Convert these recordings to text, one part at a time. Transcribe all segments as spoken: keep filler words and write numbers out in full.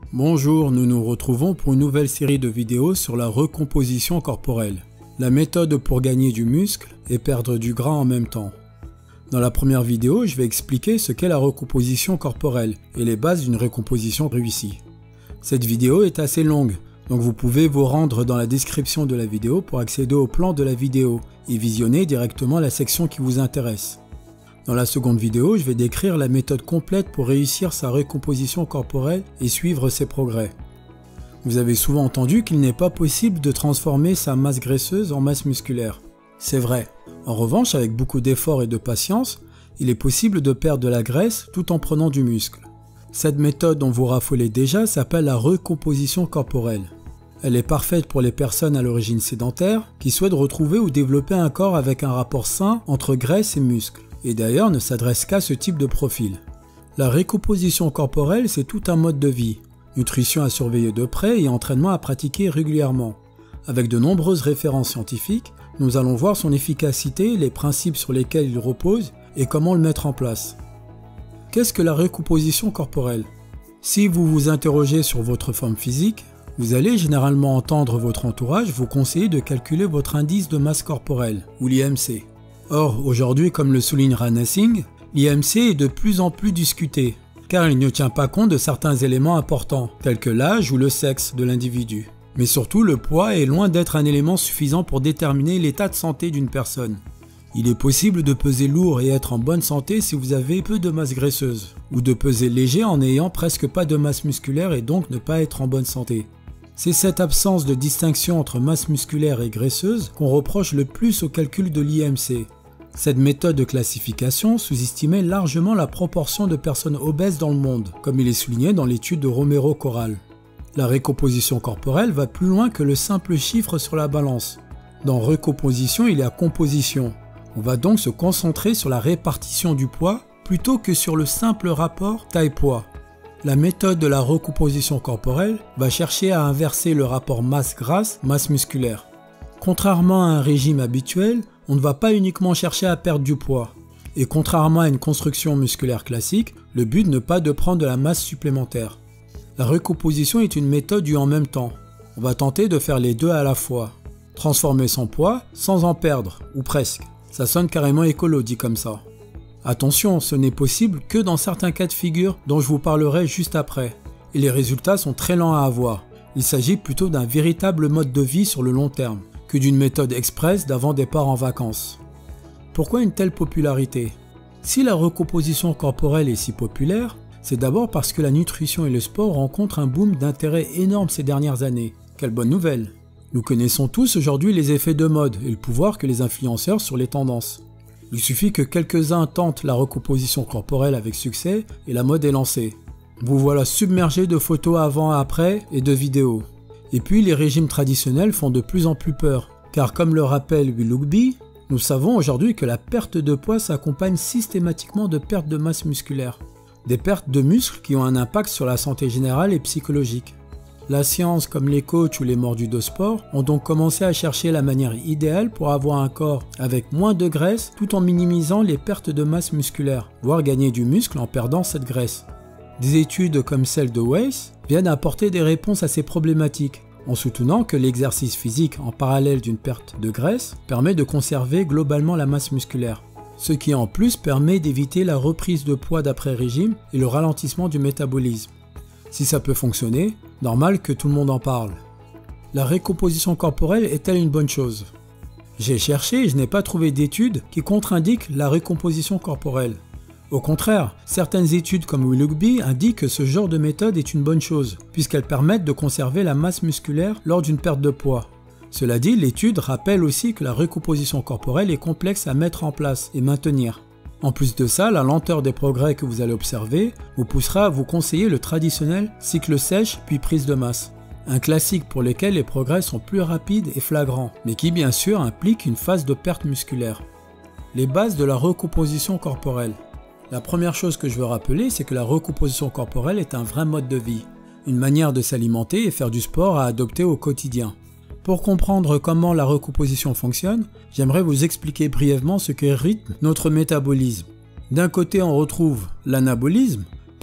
Bonjour, nous nous retrouvons pour une nouvelle série de vidéos sur la recomposition corporelle. La méthode pour gagner du muscle et perdre du gras en même temps. Dans la première vidéo, je vais expliquer ce qu'est la recomposition corporelle et les bases d'une recomposition réussie. Cette vidéo est assez longue, donc vous pouvez vous rendre dans la description de la vidéo pour accéder au plan de la vidéo et visionner directement la section qui vous intéresse. Dans la seconde vidéo, je vais décrire la méthode complète pour réussir sa recomposition corporelle et suivre ses progrès. Vous avez souvent entendu qu'il n'est pas possible de transformer sa masse graisseuse en masse musculaire. C'est vrai. En revanche, avec beaucoup d'efforts et de patience, il est possible de perdre de la graisse tout en prenant du muscle. Cette méthode dont vous raffolez déjà s'appelle la recomposition corporelle. Elle est parfaite pour les personnes à l'origine sédentaire qui souhaitent retrouver ou développer un corps avec un rapport sain entre graisse et muscle, et d'ailleurs ne s'adresse qu'à ce type de profil. La recomposition corporelle, c'est tout un mode de vie, nutrition à surveiller de près et entraînement à pratiquer régulièrement. Avec de nombreuses références scientifiques, nous allons voir son efficacité, les principes sur lesquels il repose et comment le mettre en place. Qu'est-ce que la recomposition corporelle? Si vous vous interrogez sur votre forme physique, vous allez généralement entendre votre entourage vous conseiller de calculer votre indice de masse corporelle, ou l'I M C. Or, aujourd'hui, comme le souligne Rana Singh, l'I M C est de plus en plus discuté, car il ne tient pas compte de certains éléments importants, tels que l'âge ou le sexe de l'individu. Mais surtout, le poids est loin d'être un élément suffisant pour déterminer l'état de santé d'une personne. Il est possible de peser lourd et être en bonne santé si vous avez peu de masse graisseuse, ou de peser léger en n'ayant presque pas de masse musculaire et donc ne pas être en bonne santé. C'est cette absence de distinction entre masse musculaire et graisseuse qu'on reproche le plus au calcul de l'I M C. Cette méthode de classification sous-estimait largement la proportion de personnes obèses dans le monde, comme il est souligné dans l'étude de Romero Corral. La recomposition corporelle va plus loin que le simple chiffre sur la balance. Dans recomposition, il y a composition. On va donc se concentrer sur la répartition du poids plutôt que sur le simple rapport taille-poids. La méthode de la recomposition corporelle va chercher à inverser le rapport masse grasse, masse musculaire. Contrairement à un régime habituel, on ne va pas uniquement chercher à perdre du poids. Et contrairement à une construction musculaire classique, le but n'est pas de prendre de la masse supplémentaire. La recomposition est une méthode du en même temps. On va tenter de faire les deux à la fois. Transformer son poids sans en perdre, ou presque. Ça sonne carrément écolo dit comme ça. Attention, ce n'est possible que dans certains cas de figure dont je vous parlerai juste après. Et les résultats sont très lents à avoir. Il s'agit plutôt d'un véritable mode de vie sur le long terme, que d'une méthode express d'avant départ en vacances. Pourquoi une telle popularité? Si la recomposition corporelle est si populaire, c'est d'abord parce que la nutrition et le sport rencontrent un boom d'intérêt énorme ces dernières années. Quelle bonne nouvelle! Nous connaissons tous aujourd'hui les effets de mode et le pouvoir que les influenceurs sur les tendances. Il suffit que quelques-uns tentent la recomposition corporelle avec succès et la mode est lancée. Vous voilà submergé de photos avant et après et de vidéos. Et puis les régimes traditionnels font de plus en plus peur, car comme le rappelle Willoughby, nous savons aujourd'hui que la perte de poids s'accompagne systématiquement de perte de masse musculaire. Des pertes de muscles qui ont un impact sur la santé générale et psychologique. La science, comme les coachs ou les mordus de sport, ont donc commencé à chercher la manière idéale pour avoir un corps avec moins de graisse tout en minimisant les pertes de masse musculaire, voire gagner du muscle en perdant cette graisse. Des études comme celle de Weiss viennent apporter des réponses à ces problématiques, en soutenant que l'exercice physique en parallèle d'une perte de graisse permet de conserver globalement la masse musculaire, ce qui en plus permet d'éviter la reprise de poids d'après-régime et le ralentissement du métabolisme. Si ça peut fonctionner, normal que tout le monde en parle. La recomposition corporelle est-elle une bonne chose? J'ai cherché et je n'ai pas trouvé d'études qui contre-indiquent la recomposition corporelle. Au contraire, certaines études comme Willoughby indiquent que ce genre de méthode est une bonne chose, puisqu'elles permettent de conserver la masse musculaire lors d'une perte de poids. Cela dit, l'étude rappelle aussi que la recomposition corporelle est complexe à mettre en place et maintenir. En plus de ça, la lenteur des progrès que vous allez observer vous poussera à vous conseiller le traditionnel cycle sèche puis prise de masse. Un classique pour lequel les progrès sont plus rapides et flagrants, mais qui bien sûr implique une phase de perte musculaire. Les bases de la recomposition corporelle. La première chose que je veux rappeler, c'est que la recomposition corporelle est un vrai mode de vie, une manière de s'alimenter et faire du sport à adopter au quotidien. Pour comprendre comment la recomposition fonctionne, j'aimerais vous expliquer brièvement ce que rythme notre métabolisme. D'un côté, on retrouve l'anabolisme,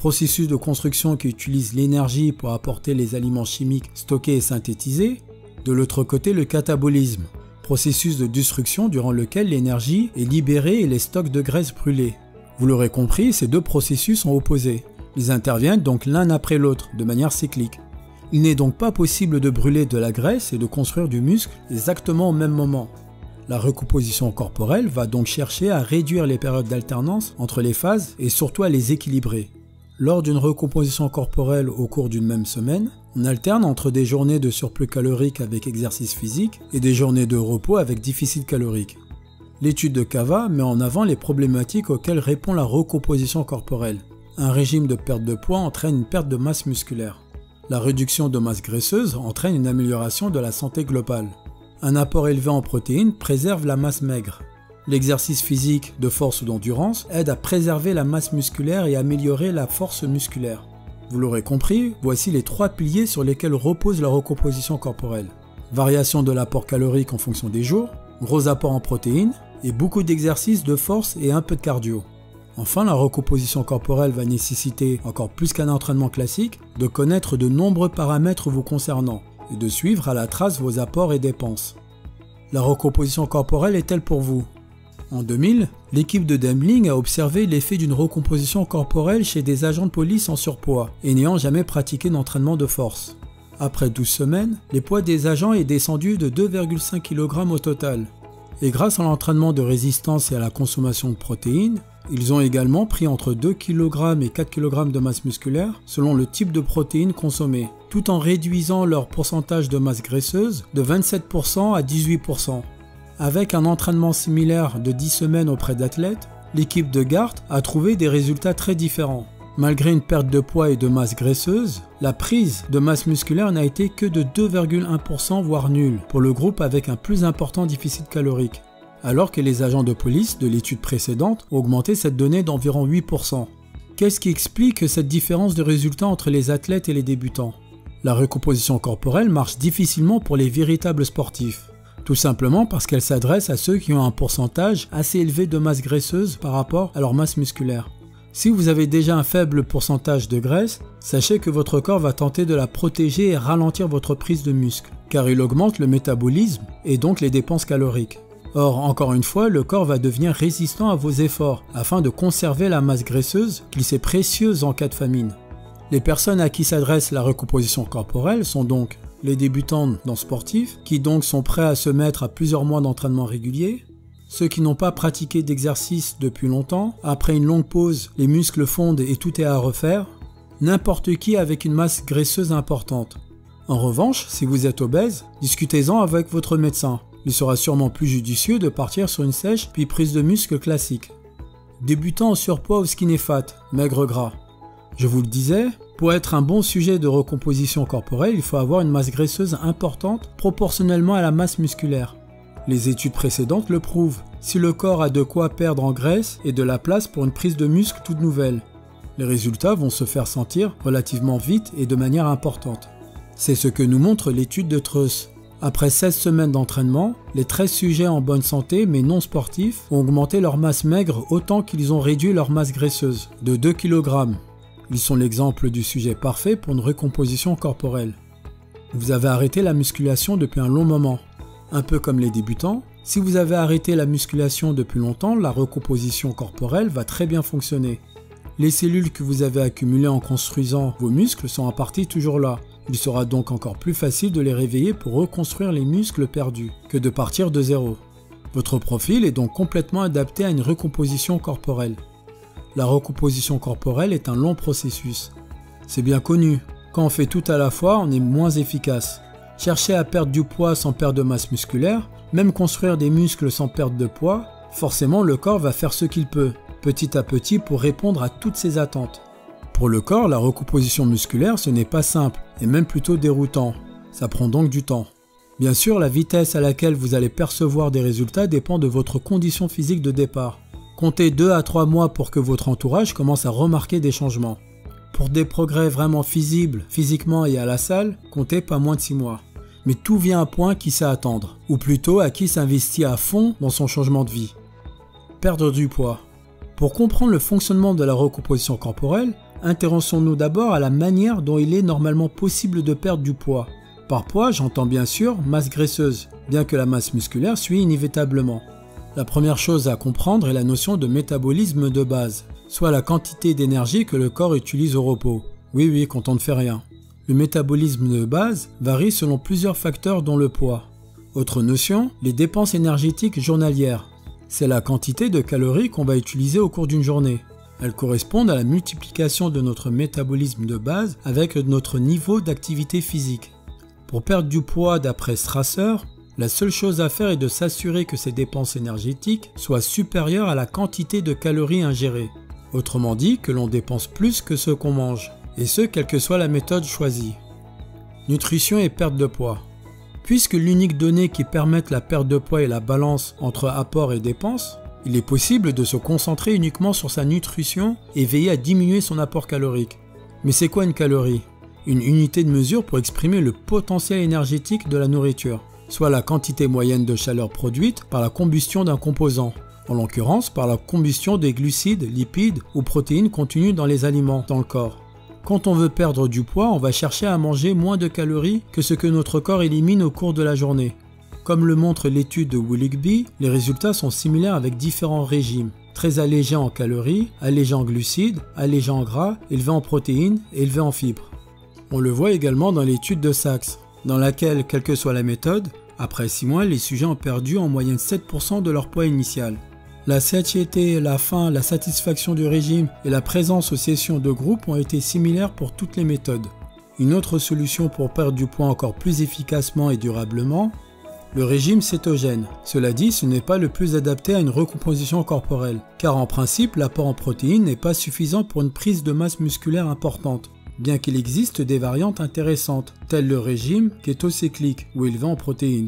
processus de construction qui utilise l'énergie pour apporter les aliments chimiques stockés et synthétisés. De l'autre côté, le catabolisme, processus de destruction durant lequel l'énergie est libérée et les stocks de graisse brûlés. Vous l'aurez compris, ces deux processus sont opposés. Ils interviennent donc l'un après l'autre, de manière cyclique. Il n'est donc pas possible de brûler de la graisse et de construire du muscle exactement au même moment. La recomposition corporelle va donc chercher à réduire les périodes d'alternance entre les phases et surtout à les équilibrer. Lors d'une recomposition corporelle au cours d'une même semaine, on alterne entre des journées de surplus calorique avec exercice physique et des journées de repos avec déficit calorique. L'étude de Cava met en avant les problématiques auxquelles répond la recomposition corporelle. Un régime de perte de poids entraîne une perte de masse musculaire. La réduction de masse graisseuse entraîne une amélioration de la santé globale. Un apport élevé en protéines préserve la masse maigre. L'exercice physique de force ou d'endurance aide à préserver la masse musculaire et à améliorer la force musculaire. Vous l'aurez compris, voici les trois piliers sur lesquels repose la recomposition corporelle. Variation de l'apport calorique en fonction des jours, gros apport en protéines et beaucoup d'exercices de force et un peu de cardio. Enfin, la recomposition corporelle va nécessiter, encore plus qu'un entraînement classique, de connaître de nombreux paramètres vous concernant et de suivre à la trace vos apports et dépenses. La recomposition corporelle est-elle pour vous? En deux mille, l'équipe de Demling a observé l'effet d'une recomposition corporelle chez des agents de police en surpoids et n'ayant jamais pratiqué d'entraînement de force. Après douze semaines, les poids des agents est descendu de deux virgule cinq kilogrammes au total. Et grâce à l'entraînement de résistance et à la consommation de protéines, ils ont également pris entre deux kilogrammes et quatre kilogrammes de masse musculaire selon le type de protéines consommées, tout en réduisant leur pourcentage de masse graisseuse de vingt-sept pour cent à dix-huit pour cent. Avec un entraînement similaire de dix semaines auprès d'athlètes, l'équipe de Gart a trouvé des résultats très différents. Malgré une perte de poids et de masse graisseuse, la prise de masse musculaire n'a été que de deux virgule un pour cent voire nulle pour le groupe avec un plus important déficit calorique, alors que les agents de police de l'étude précédente ont augmenté cette donnée d'environ huit pour cent. Qu'est-ce qui explique cette différence de résultats entre les athlètes et les débutants? La recomposition corporelle marche difficilement pour les véritables sportifs, tout simplement parce qu'elle s'adresse à ceux qui ont un pourcentage assez élevé de masse graisseuse par rapport à leur masse musculaire. Si vous avez déjà un faible pourcentage de graisse, sachez que votre corps va tenter de la protéger et ralentir votre prise de muscle, car il augmente le métabolisme et donc les dépenses caloriques. Or, encore une fois, le corps va devenir résistant à vos efforts afin de conserver la masse graisseuse qu'il sait précieuse en cas de famine. Les personnes à qui s'adresse la recomposition corporelle sont donc les débutants dans sportifs, qui donc sont prêts à se mettre à plusieurs mois d'entraînement régulier, ceux qui n'ont pas pratiqué d'exercice depuis longtemps, après une longue pause, les muscles fondent et tout est à refaire, n'importe qui avec une masse graisseuse importante. En revanche, si vous êtes obèse, discutez-en avec votre médecin. Il sera sûrement plus judicieux de partir sur une sèche puis prise de muscle classique. Débutant en surpoids ou skinny fat, maigre gras. Je vous le disais, pour être un bon sujet de recomposition corporelle, il faut avoir une masse graisseuse importante proportionnellement à la masse musculaire. Les études précédentes le prouvent, si le corps a de quoi perdre en graisse et de la place pour une prise de muscle toute nouvelle. Les résultats vont se faire sentir relativement vite et de manière importante. C'est ce que nous montre l'étude de Treuss. Après seize semaines d'entraînement, les treize sujets en bonne santé mais non sportifs ont augmenté leur masse maigre autant qu'ils ont réduit leur masse graisseuse, de deux kilogrammes. Ils sont l'exemple du sujet parfait pour une recomposition corporelle. Vous avez arrêté la musculation depuis un long moment. Un peu comme les débutants, si vous avez arrêté la musculation depuis longtemps, la recomposition corporelle va très bien fonctionner. Les cellules que vous avez accumulées en construisant vos muscles sont en partie toujours là. Il sera donc encore plus facile de les réveiller pour reconstruire les muscles perdus que de partir de zéro. Votre profil est donc complètement adapté à une recomposition corporelle. La recomposition corporelle est un long processus. C'est bien connu, quand on fait tout à la fois, on est moins efficace. Chercher à perdre du poids sans perdre de masse musculaire, même construire des muscles sans perdre de poids, forcément le corps va faire ce qu'il peut, petit à petit pour répondre à toutes ces attentes. Pour le corps, la recomposition musculaire, ce n'est pas simple, et même plutôt déroutant. Ça prend donc du temps. Bien sûr, la vitesse à laquelle vous allez percevoir des résultats dépend de votre condition physique de départ. Comptez deux à trois mois pour que votre entourage commence à remarquer des changements. Pour des progrès vraiment visibles, physiquement et à la salle, comptez pas moins de six mois. Mais tout vient à point qui sait attendre, ou plutôt à qui s'investit à fond dans son changement de vie. Perdre du poids. Pour comprendre le fonctionnement de la recomposition corporelle, intéressons-nous d'abord à la manière dont il est normalement possible de perdre du poids. Par poids, j'entends bien sûr masse graisseuse, bien que la masse musculaire suit inévitablement. La première chose à comprendre est la notion de métabolisme de base, soit la quantité d'énergie que le corps utilise au repos. Oui, oui, quand on ne fait rien. Le métabolisme de base varie selon plusieurs facteurs dont le poids. Autre notion, les dépenses énergétiques journalières. C'est la quantité de calories qu'on va utiliser au cours d'une journée. Elles correspondent à la multiplication de notre métabolisme de base avec notre niveau d'activité physique. Pour perdre du poids d'après Strasser, la seule chose à faire est de s'assurer que ces dépenses énergétiques soient supérieures à la quantité de calories ingérées. Autrement dit, que l'on dépense plus que ce qu'on mange, et ce, quelle que soit la méthode choisie. Nutrition et perte de poids. Puisque l'unique donnée qui permette la perte de poids est la balance entre apport et dépenses, il est possible de se concentrer uniquement sur sa nutrition et veiller à diminuer son apport calorique. Mais c'est quoi une calorie? Une unité de mesure pour exprimer le potentiel énergétique de la nourriture, soit la quantité moyenne de chaleur produite par la combustion d'un composant, en l'occurrence par la combustion des glucides, lipides ou protéines contenus dans les aliments dans le corps. Quand on veut perdre du poids, on va chercher à manger moins de calories que ce que notre corps élimine au cours de la journée. Comme le montre l'étude de Willoughby, les résultats sont similaires avec différents régimes, très allégés en calories, allégés en glucides, allégés en gras, élevés en protéines et élevés en fibres. On le voit également dans l'étude de Sachs, dans laquelle, quelle que soit la méthode, après six mois, les sujets ont perdu en moyenne sept pour cent de leur poids initial. La satiété, la faim, la satisfaction du régime et la présence aux sessions de groupe ont été similaires pour toutes les méthodes. Une autre solution pour perdre du poids encore plus efficacement et durablement, le régime cétogène. Cela dit, ce n'est pas le plus adapté à une recomposition corporelle, car en principe, l'apport en protéines n'est pas suffisant pour une prise de masse musculaire importante, bien qu'il existe des variantes intéressantes, telles le régime kétocyclique ou élevé en protéines.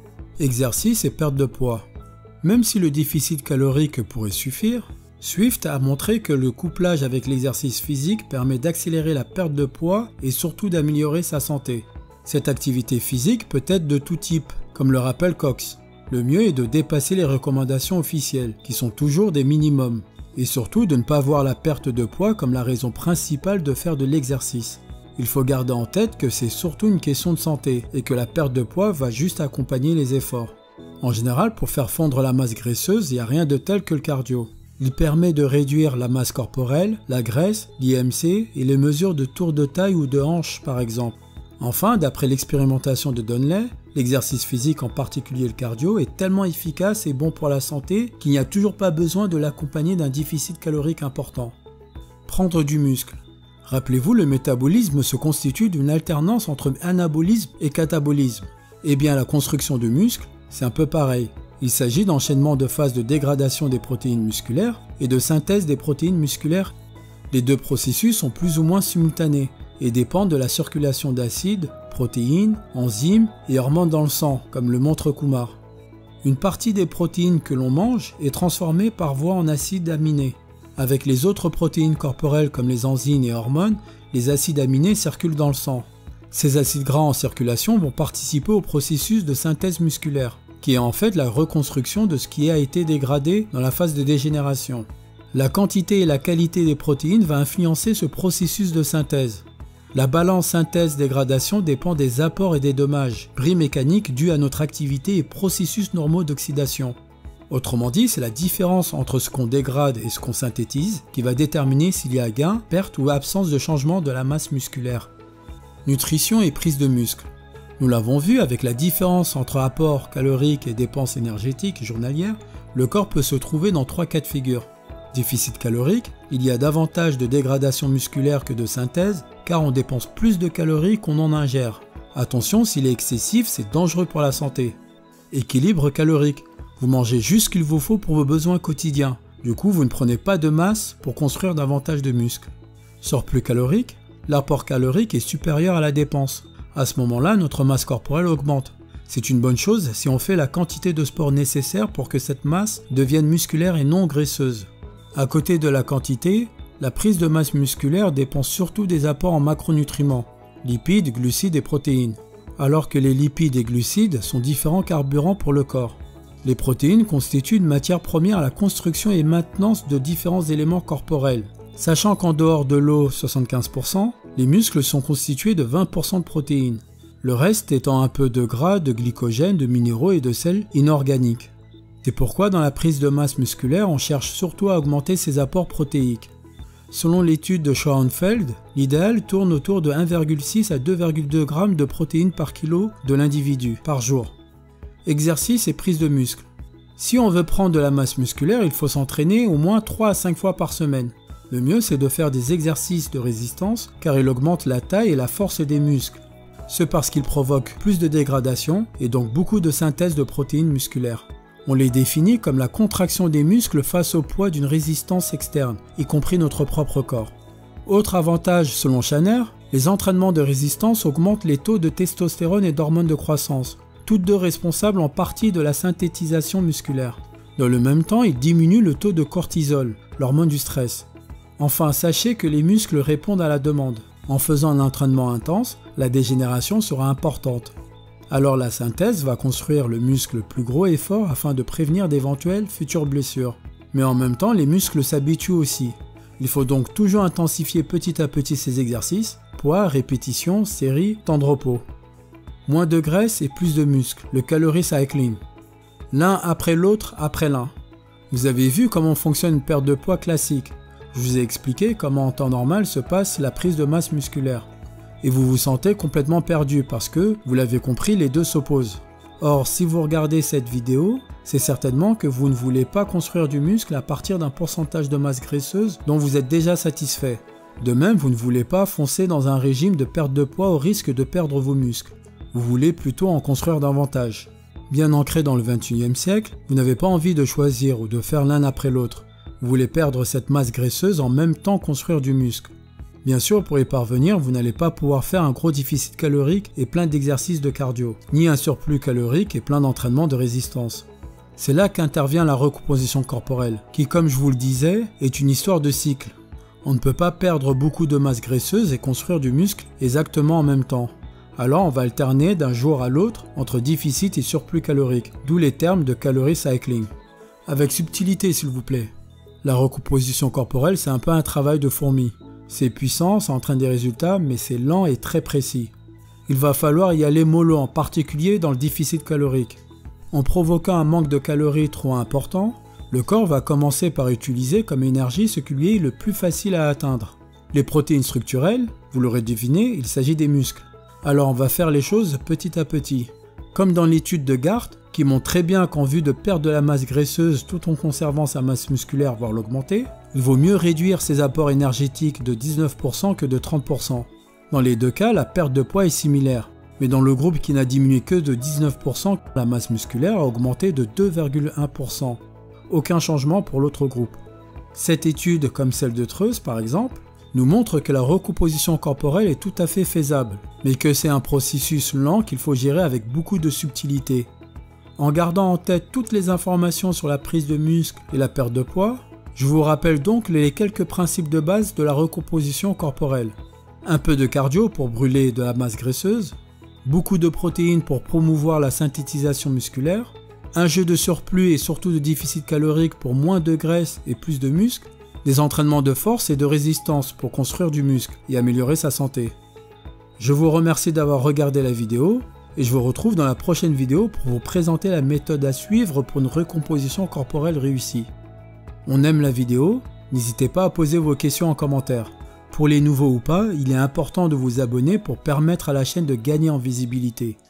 Exercice et perte de poids. Même si le déficit calorique pourrait suffire, Swift a montré que le couplage avec l'exercice physique permet d'accélérer la perte de poids et surtout d'améliorer sa santé. Cette activité physique peut être de tout type, comme le rappelle Cox. Le mieux est de dépasser les recommandations officielles, qui sont toujours des minimums, et surtout de ne pas voir la perte de poids comme la raison principale de faire de l'exercice. Il faut garder en tête que c'est surtout une question de santé, et que la perte de poids va juste accompagner les efforts. En général, pour faire fondre la masse graisseuse, il n'y a rien de tel que le cardio. Il permet de réduire la masse corporelle, la graisse, l'I M C et les mesures de tour de taille ou de hanche par exemple. Enfin, d'après l'expérimentation de Donnelly, l'exercice physique, en particulier le cardio, est tellement efficace et bon pour la santé qu'il n'y a toujours pas besoin de l'accompagner d'un déficit calorique important. Prendre du muscle. Rappelez-vous, le métabolisme se constitue d'une alternance entre anabolisme et catabolisme. Eh bien, la construction de muscles, c'est un peu pareil. Il s'agit d'enchaînement de phases de dégradation des protéines musculaires et de synthèse des protéines musculaires. Les deux processus sont plus ou moins simultanés et dépendent de la circulation d'acides, protéines, enzymes et hormones dans le sang, comme le montre Kumar. Une partie des protéines que l'on mange est transformée par voie en acides aminés. Avec les autres protéines corporelles comme les enzymes et hormones, les acides aminés circulent dans le sang. Ces acides gras en circulation vont participer au processus de synthèse musculaire, qui est en fait la reconstruction de ce qui a été dégradé dans la phase de dégénération. La quantité et la qualité des protéines va influencer ce processus de synthèse. La balance synthèse-dégradation dépend des apports et des dommages, bris mécaniques dus à notre activité et processus normaux d'oxydation. Autrement dit, c'est la différence entre ce qu'on dégrade et ce qu'on synthétise qui va déterminer s'il y a gain, perte ou absence de changement de la masse musculaire. Nutrition et prise de muscle. Nous l'avons vu, avec la différence entre apport calorique et dépenses énergétiques journalières, le corps peut se trouver dans trois cas de figure. Déficit calorique, il y a davantage de dégradation musculaire que de synthèse, car on dépense plus de calories qu'on en ingère. Attention, s'il est excessif, c'est dangereux pour la santé. Équilibre calorique, vous mangez juste ce qu'il vous faut pour vos besoins quotidiens. Du coup, vous ne prenez pas de masse pour construire davantage de muscles. Surplus calorique, l'apport calorique est supérieur à la dépense. À ce moment-là, notre masse corporelle augmente. C'est une bonne chose si on fait la quantité de sport nécessaire pour que cette masse devienne musculaire et non graisseuse. À côté de la quantité, la prise de masse musculaire dépend surtout des apports en macronutriments, lipides, glucides et protéines, alors que les lipides et glucides sont différents carburants pour le corps. Les protéines constituent une matière première à la construction et maintenance de différents éléments corporels. Sachant qu'en dehors de l'eau soixante-quinze pour cent, les muscles sont constitués de vingt pour cent de protéines, le reste étant un peu de gras, de glycogène, de minéraux et de sels inorganiques. C'est pourquoi dans la prise de masse musculaire, on cherche surtout à augmenter ses apports protéiques. Selon l'étude de Schoenfeld, l'idéal tourne autour de un virgule six à deux virgule deux grammes de protéines par kilo de l'individu par jour. Exercice et prise de muscle. Si on veut prendre de la masse musculaire, il faut s'entraîner au moins trois à cinq fois par semaine. Le mieux, c'est de faire des exercices de résistance car il augmente la taille et la force des muscles. Ce parce qu'il provoque plus de dégradation et donc beaucoup de synthèse de protéines musculaires. On les définit comme la contraction des muscles face au poids d'une résistance externe, y compris notre propre corps. Autre avantage selon Shanner, les entraînements de résistance augmentent les taux de testostérone et d'hormones de croissance, toutes deux responsables en partie de la synthétisation musculaire. Dans le même temps, ils diminuent le taux de cortisol, l'hormone du stress. Enfin, sachez que les muscles répondent à la demande. En faisant un entraînement intense, la dégénération sera importante. Alors la synthèse va construire le muscle plus gros et fort afin de prévenir d'éventuelles futures blessures. Mais en même temps, les muscles s'habituent aussi. Il faut donc toujours intensifier petit à petit ces exercices, poids, répétitions, séries, temps de repos. Moins de graisse et plus de muscles, le calorie cycling. L'un après l'autre après l'un. Vous avez vu comment fonctionne une perte de poids classique. Je vous ai expliqué comment en temps normal se passe la prise de masse musculaire. Et vous vous sentez complètement perdu parce que, vous l'avez compris, les deux s'opposent. Or, si vous regardez cette vidéo, c'est certainement que vous ne voulez pas construire du muscle à partir d'un pourcentage de masse graisseuse dont vous êtes déjà satisfait. De même, vous ne voulez pas foncer dans un régime de perte de poids au risque de perdre vos muscles. Vous voulez plutôt en construire davantage. Bien ancré dans le vingt et unième siècle, vous n'avez pas envie de choisir ou de faire l'un après l'autre. Vous voulez perdre cette masse graisseuse en même temps construire du muscle. Bien sûr, pour y parvenir, vous n'allez pas pouvoir faire un gros déficit calorique et plein d'exercices de cardio, ni un surplus calorique et plein d'entraînements de résistance. C'est là qu'intervient la recomposition corporelle, qui, comme je vous le disais, est une histoire de cycle. On ne peut pas perdre beaucoup de masse graisseuse et construire du muscle exactement en même temps. Alors on va alterner d'un jour à l'autre entre déficit et surplus calorique, d'où les termes de calorie cycling. Avec subtilité s'il vous plaît. La recomposition corporelle, c'est un peu un travail de fourmi. C'est puissant, ça entraîne des résultats, mais c'est lent et très précis. Il va falloir y aller mollo, en particulier dans le déficit calorique. En provoquant un manque de calories trop important, le corps va commencer par utiliser comme énergie ce qui lui est le plus facile à atteindre. Les protéines structurelles, vous l'aurez deviné, il s'agit des muscles. Alors on va faire les choses petit à petit. Comme dans l'étude de Gart, qui montre très bien qu'en vue de perdre de la masse graisseuse tout en conservant sa masse musculaire, voire l'augmenter, il vaut mieux réduire ses apports énergétiques de dix-neuf pour cent que de trente pour cent. Dans les deux cas, la perte de poids est similaire. Mais dans le groupe qui n'a diminué que de dix-neuf pour cent, la masse musculaire a augmenté de deux virgule un pour cent. Aucun changement pour l'autre groupe. Cette étude, comme celle de Treuse par exemple, nous montre que la recomposition corporelle est tout à fait faisable, mais que c'est un processus lent qu'il faut gérer avec beaucoup de subtilité. En gardant en tête toutes les informations sur la prise de muscle et la perte de poids, je vous rappelle donc les quelques principes de base de la recomposition corporelle. Un peu de cardio pour brûler de la masse graisseuse, beaucoup de protéines pour promouvoir la synthétisation musculaire, un jeu de surplus et surtout de déficit calorique pour moins de graisse et plus de muscles, des entraînements de force et de résistance pour construire du muscle et améliorer sa santé. Je vous remercie d'avoir regardé la vidéo et je vous retrouve dans la prochaine vidéo pour vous présenter la méthode à suivre pour une recomposition corporelle réussie. On aime la vidéo, n'hésitez pas à poser vos questions en commentaire. Pour les nouveaux ou pas, il est important de vous abonner pour permettre à la chaîne de gagner en visibilité.